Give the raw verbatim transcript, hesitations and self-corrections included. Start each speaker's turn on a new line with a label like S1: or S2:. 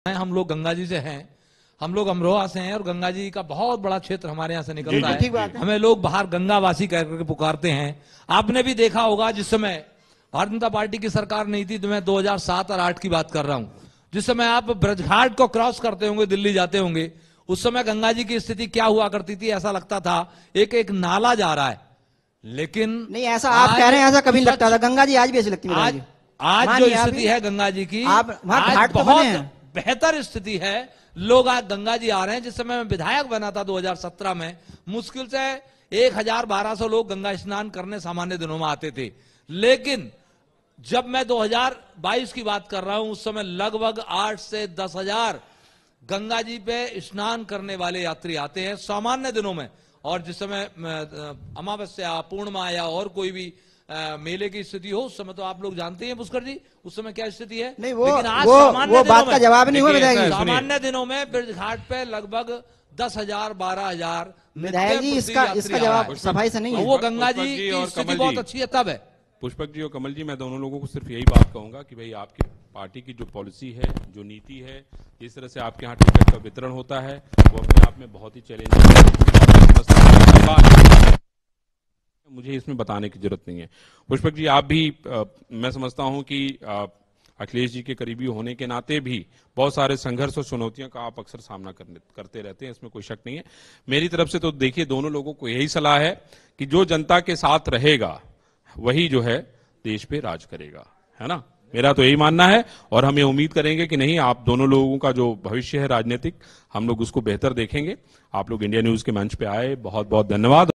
S1: हम लोग गंगा जी से हैं, हम लोग अमरोहा से हैं और गंगा जी का बहुत बड़ा क्षेत्र हमारे यहाँ से निकलता है।
S2: ठीक बात है।
S1: हमें लोग बाहर गंगावासी कह करके पुकारते हैं। आपने भी देखा होगा जिस समय भारतीय जनता पार्टी की सरकार नहीं थी, तो मैं दो हज़ार सात और आठ की बात कर रहा हूं, जिस समय आप ब्रजघाट को क्रॉस करते होंगे, दिल्ली जाते होंगे, उस समय गंगा जी की स्थिति क्या हुआ करती थी, ऐसा लगता था एक एक नाला जा रहा है। लेकिन
S2: नहीं, ऐसा आप कह रहे हैं, ऐसा कभी नहीं लगता था। गंगा जी आज भी ऐसी लगती है।
S1: आज आज जो स्थिति है गंगा जी की,
S2: आप वहां घाट तो बने
S1: बहुत
S2: हैं।
S1: बेहतर स्थिति है। लोग आज गंगा जी आ रहे हैं। जिस समय मैं विधायक बना था दो हज़ार सत्रह में, मुश्किल से एक हजार बारह सौ लोग गंगा स्नान करने सामान्य दिनों में आते थे। लेकिन जब मैं दो हज़ार बाईस की बात कर रहा हूं, उस समय लगभग आठ से दस हजार गंगा जी पे स्नान करने वाले यात्री आते हैं सामान्य दिनों में। और जिस समय अमावस्या, पूर्णिमा या और कोई भी आ, मेले की स्थिति हो, उस समय तो आप लोग जानते हैं पुष्कर जी उस समय क्या स्थिति है।
S2: नहीं, वो
S1: लेकिन आज
S2: वो,
S1: सामान्य
S2: वो बात
S1: में,
S2: का जवाब नहीं हुआ विधायक जी।
S1: सामान्य दिनों में ब्रज घाट पे लगभग दस हजार बारह हजार
S2: विधायक जी, इसका इसका जवाब सफाई से नहीं है।
S1: वो गंगा जी की स्थिति बहुत अच्छी है तब है।
S3: पुष्पक जी और कमल जी, मैं दोनों लोगों को सिर्फ यही बात कहूंगा कि भाई आपकी पार्टी की जो पॉलिसी है, जो नीति है, जिस तरह से आपके यहाँ टिकट का वितरण होता है, वो अपने आप में बहुत ही चैलेंजिंग है। मुझे इसमें बताने की जरूरत नहीं है। पुष्पक जी, आप भी आ, मैं समझता हूं कि आ, अखिलेश जी के करीबी होने के नाते भी बहुत सारे संघर्ष और चुनौतियों का आप अक्सर सामना करने करते रहते हैं, इसमें कोई शक नहीं है। मेरी तरफ से तो देखिए, दोनों लोगों को यही सलाह है कि जो जनता के साथ रहेगा वही जो है देश पे राज करेगा, है ना। मेरा तो यही मानना है और हम ये उम्मीद करेंगे कि नहीं, आप दोनों लोगों का जो भविष्य है राजनीतिक, हम लोग उसको बेहतर देखेंगे। आप लोग इंडिया न्यूज के मंच पे आए, बहुत बहुत धन्यवाद।